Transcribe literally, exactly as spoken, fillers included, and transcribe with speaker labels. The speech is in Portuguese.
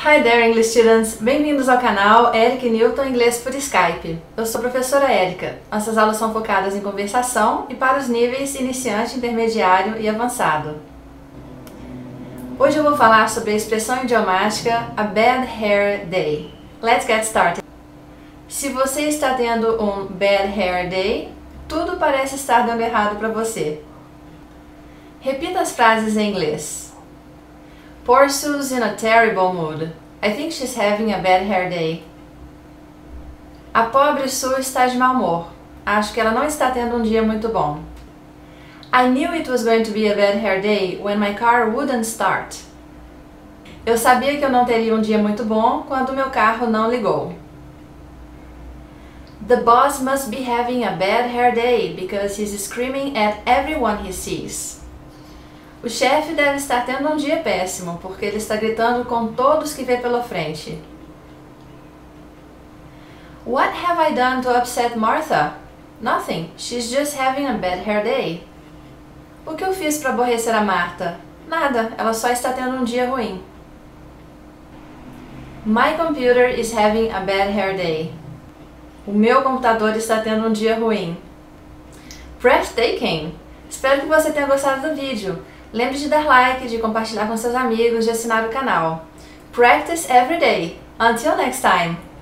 Speaker 1: Hi there, English students! Bem-vindos ao canal Erica Newton Inglês por Skype. Eu sou a professora Erica. Nossas aulas são focadas em conversação e para os níveis iniciante, intermediário e avançado. Hoje eu vou falar sobre a expressão idiomática a bad hair day. Let's get started! Se você está tendo um bad hair day, tudo parece estar dando errado para você. Repita as frases em inglês. Poor Sue's in a terrible mood. I think she's having a bad hair day. A pobre Sue está de mau humor. Acho que ela não está tendo um dia muito bom. I knew it was going to be a bad hair day when my car wouldn't start. Eu sabia que eu não teria um dia muito bom quando meu carro não ligou. The boss must be having a bad hair day because he's screaming at everyone he sees. O chefe deve estar tendo um dia péssimo, porque ele está gritando com todos que vê pela frente. What have I done to upset Martha? Nothing. She's just having a bad hair day. O que eu fiz para aborrecer a Marta? Nada. Ela só está tendo um dia ruim. My computer is having a bad hair day. O meu computador está tendo um dia ruim. Breathtaking! Espero que você tenha gostado do vídeo. Lembre de dar like, de compartilhar com seus amigos, de assinar o canal. Practice every day. Until next time!